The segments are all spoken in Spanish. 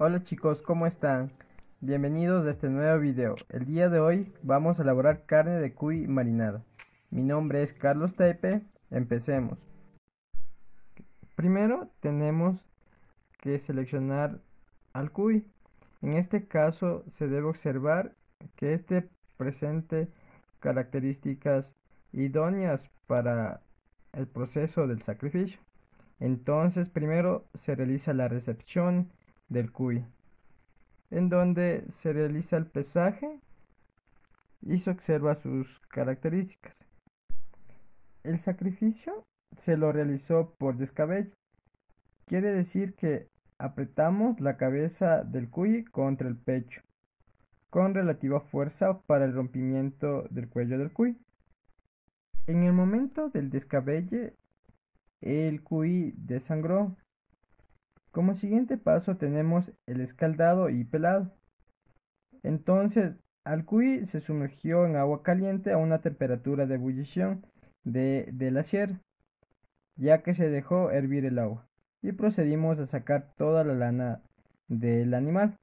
Hola chicos, ¿cómo están? Bienvenidos a este nuevo video. El día de hoy vamos a elaborar carne de cuy marinada. Mi nombre es Carlos Taipe. Empecemos. Primero tenemos que seleccionar al cuy. En este caso se debe observar que este presente características idóneas para el proceso del sacrificio. Entonces primero se realiza la recepción del cuy, en donde se realiza el pesaje y se observa sus características. El sacrificio se lo realizó por descabello. Quiere decir que apretamos la cabeza del cuy contra el pecho, con relativa fuerza para el rompimiento del cuello del cuy. En el momento del descabelle, el cuy desangró. Como siguiente paso tenemos el escaldado y pelado. Entonces, al cuy se sumergió en agua caliente a una temperatura de ebullición de la sierra, ya que se dejó hervir el agua, y procedimos a sacar toda la lana del animal.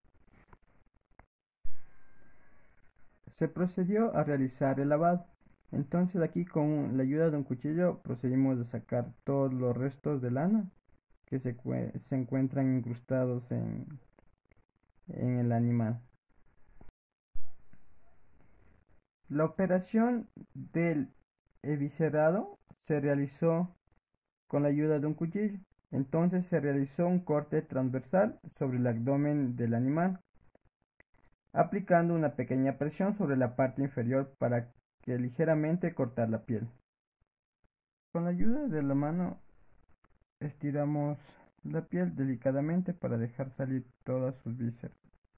Se procedió a realizar el lavado. Entonces aquí con la ayuda de un cuchillo procedimos a sacar todos los restos de lana que se encuentran incrustados en el animal. La operación del eviscerado se realizó con la ayuda de un cuchillo. Entonces se realizó un corte transversal sobre el abdomen del animal, aplicando una pequeña presión sobre la parte inferior para que ligeramente cortar la piel. Con la ayuda de la mano estiramos la piel delicadamente para dejar salir todas sus vísceras.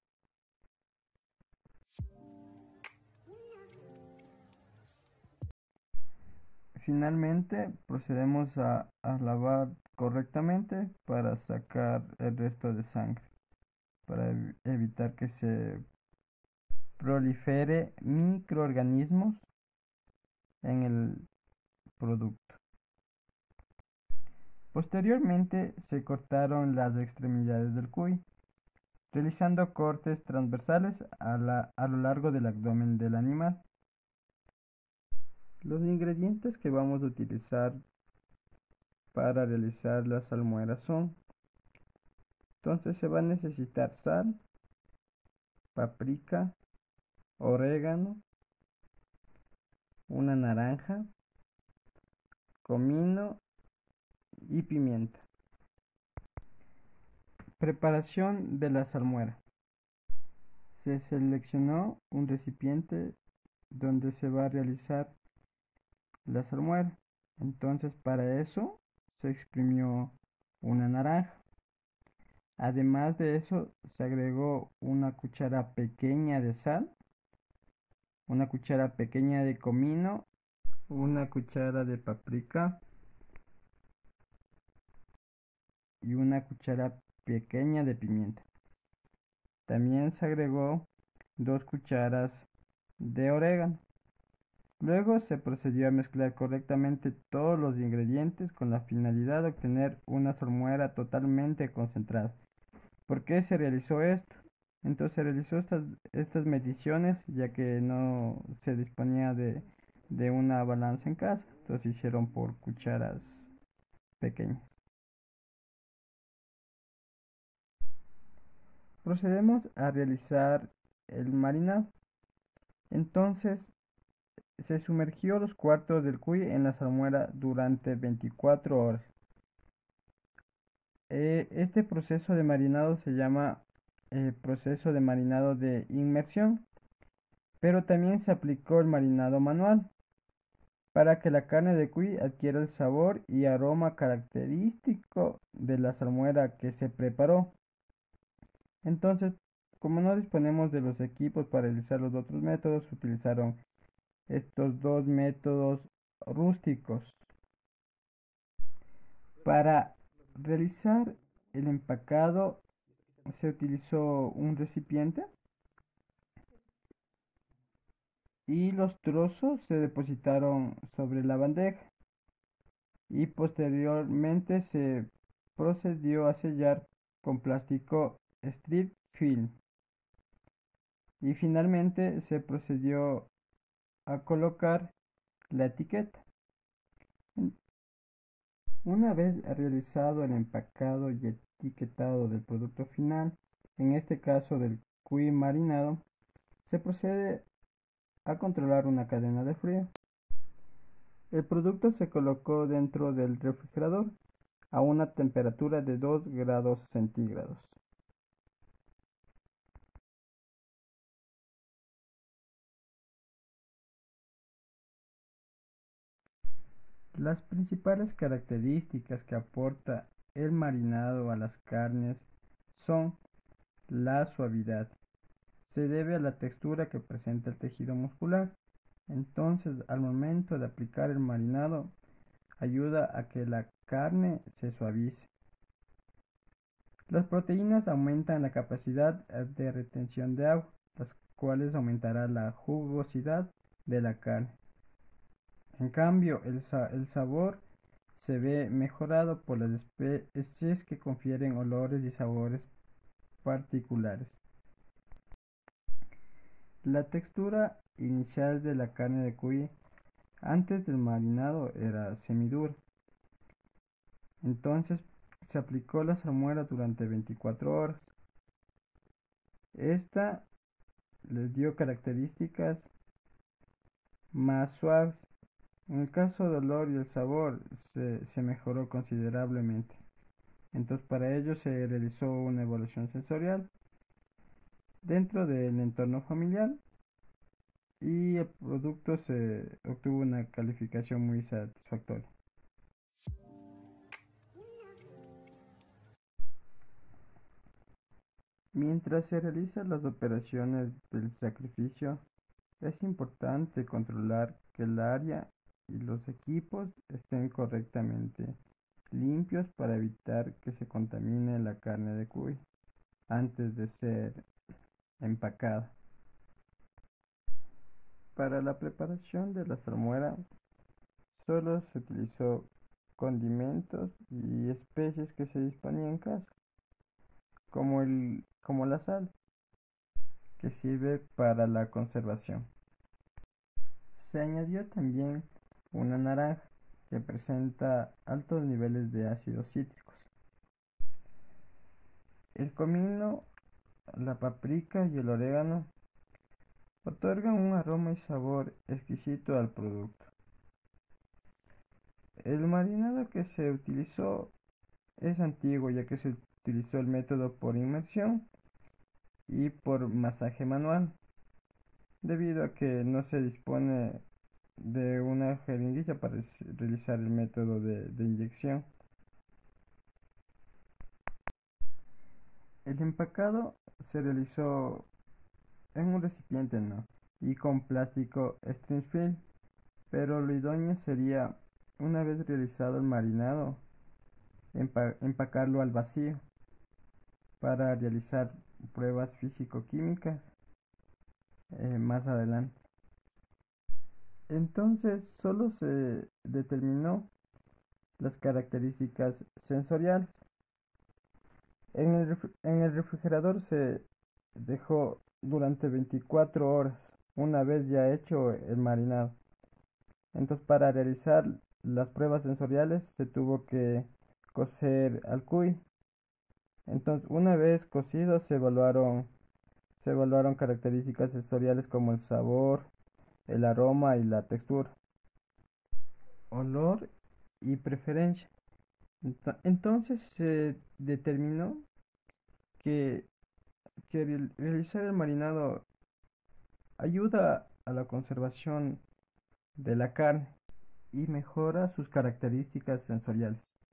Finalmente procedemos a lavar correctamente para sacar el resto de sangre, para evitar que se prolifere microorganismos en el producto. Posteriormente se cortaron las extremidades del cuy, realizando cortes transversales a lo largo del abdomen del animal. Los ingredientes que vamos a utilizar para realizar las salmueras son: entonces se va a necesitar sal, paprika, orégano, una naranja, comino y pimienta. Preparación de la salmuera. Se seleccionó un recipiente donde se va a realizar la salmuera. Entonces para eso se exprimió una naranja. Además de eso se agregó una cuchara pequeña de sal, una cuchara pequeña de comino, una cuchara de paprika y una cuchara pequeña de pimienta. También se agregó 2 cucharas de orégano. Luego se procedió a mezclar correctamente todos los ingredientes con la finalidad de obtener una salmuera totalmente concentrada. ¿Por qué se realizó esto? Entonces se realizó estas mediciones ya que no se disponía de una balanza en casa, entonces se hicieron por cucharas pequeñas. Procedemos a realizar el marinado. Entonces se sumergió los cuartos del cuy en la salmuera durante 24 horas. Este proceso de marinado se llama proceso de marinado de inmersión, pero también se aplicó el marinado manual para que la carne de cuy adquiera el sabor y aroma característico de la salmuera que se preparó. Entonces, como no disponemos de los equipos para realizar los otros métodos, se utilizaron estos dos métodos rústicos. Para realizar el empacado se utilizó un recipiente y los trozos se depositaron sobre la bandeja y posteriormente se procedió a sellar con plástico strip film y finalmente se procedió a colocar la etiqueta. Una vez realizado el empacado y etiquetado del producto final, en este caso del cuy marinado, se procede a controlar una cadena de frío. El producto se colocó dentro del refrigerador a una temperatura de 2 grados centígrados. Las principales características que aporta el marinado a las carnes son la suavidad. Se debe a la textura que presenta el tejido muscular. Entonces, al momento de aplicar el marinado, ayuda a que la carne se suavice. Las proteínas aumentan la capacidad de retención de agua, las cuales aumentará la jugosidad de la carne. En cambio, el sabor se ve mejorado por las especies que confieren olores y sabores particulares. La textura inicial de la carne de cuy antes del marinado era semidura. Entonces se aplicó la salmuera durante 24 horas. Esta les dio características más suaves. En el caso del olor y el sabor se mejoró considerablemente. Entonces para ello se realizó una evaluación sensorial dentro del entorno familiar y el producto se obtuvo una calificación muy satisfactoria. Mientras se realizan las operaciones del sacrificio, es importante controlar que el área y los equipos estén correctamente limpios para evitar que se contamine la carne de cuy antes de ser empacada. Para la preparación de la salmuera solo se utilizó condimentos y especies que se disponían en casa, como la sal, que sirve para la conservación. Se añadió también una naranja que presenta altos niveles de ácidos cítricos. El comino, la paprika y el orégano otorgan un aroma y sabor exquisito al producto. El marinado que se utilizó es antiguo, ya que se utilizó el método por inmersión y por masaje manual, debido a que no se dispone de una jeringuilla para realizar el método de inyección. El empacado se realizó en un recipiente y con plástico stretch film, pero lo idóneo sería, una vez realizado el marinado, empacarlo al vacío para realizar pruebas físico-químicas más adelante. Entonces solo se determinó las características sensoriales. En el refrigerador se dejó durante 24 horas, una vez ya hecho el marinado. Entonces para realizar las pruebas sensoriales se tuvo que cocer al cuy. Entonces una vez cocido se evaluaron características sensoriales como el sabor, el aroma y la textura, olor y preferencia. Entonces se determinó que, que realizar el marinado ayuda a la conservación de la carne y mejora sus características sensoriales.